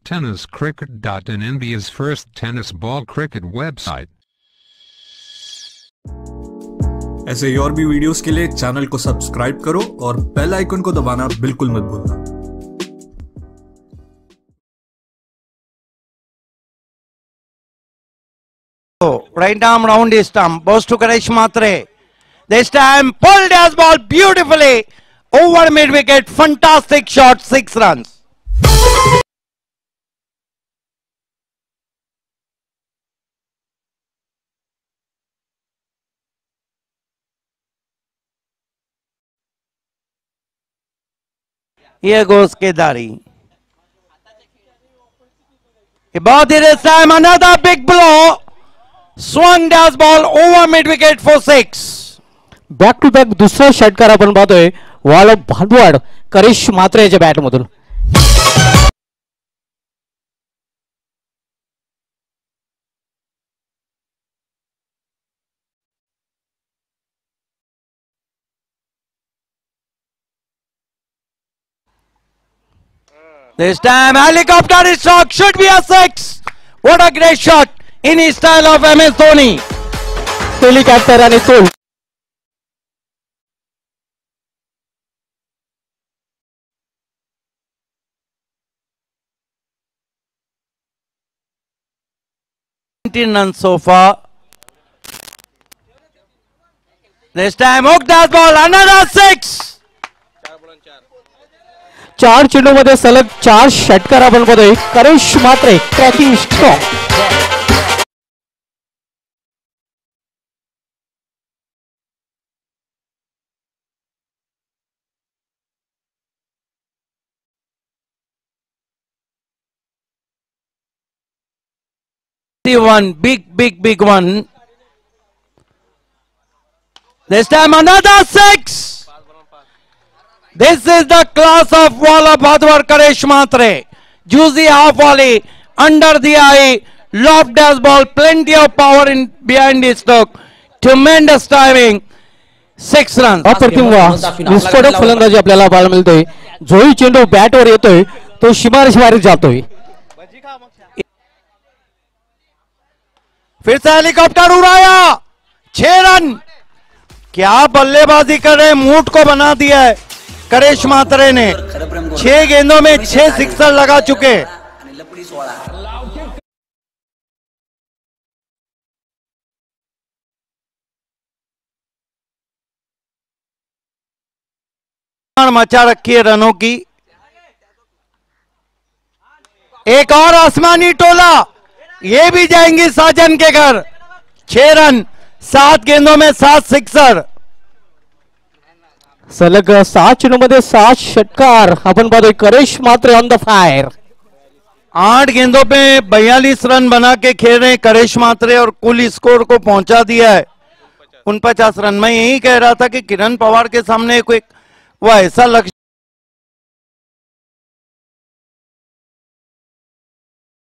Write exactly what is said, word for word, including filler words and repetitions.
tennis cricket dot in, India's first tennis ball cricket website. ऐसे ही और भी videos के लिए चैनल को सब्सक्राइब करो और बेल आइकन को दबाना बिल्कुल मत भूलना। Right arm round his stump, goes to Karesh Mhatre. This time pulled his ball beautifully over mid wicket. Fantastic shot, six runs. Here goes Kedari. About this time another big blow. Swung does ball over mid wicket for six. Back to back दुसरा षटकार आपण पाहतोय wall of भांडवड करिश मात्रे याच्या bat मधून. This time helicopter is struck, should be a six. What a great shot in his style of M S Dhoni. Helicopter आणि तोल. nineteen runs so far. This time hooked that ball, another six. चार चेंडूमध्ये सलग चार षटकार आपण पाहतोय Karish Mhatre cracking stroke. One big, big, big one. This time another six. This is the class of Walla Bhadwar Karesh Mhatre. Juicy half volley under the eye, lobbed as ball, plenty of power in behind his stroke. Tremendous timing. Six runs. अप्रतिम विस्फोटक फलंदाजी आपल्याला पाहायला मिळतोय. जोही चेंडू बॅटवर येतोय तो शिमार शिमारी जातोय. फिर से हेलीकॉप्टर उड़ाया, छह रन. क्या बल्लेबाजी कर रहे, मूड को बना दिया है करिश मात्रे ने. छह गेंदों में छह सिक्सर लगा चुके. मचा रखी है रनों की. एक और आसमानी टोला, ये भी जाएंगी साजन के घर. छह रन, सात गेंदों में सात सिक्सर. सलग सात चेंडूमध्ये सात षटकार आपण पाहतोय Karish Mhatre on the fire. आठ गेंदों पे बयालीस रन बना के खेल रहे करिश मात्रे और कुल स्कोर को पहुंचा दिया है उनपचास रन. मैं यही कह रहा था कि किरण पवार के सामने कोई वो ऐसा लक्ष्य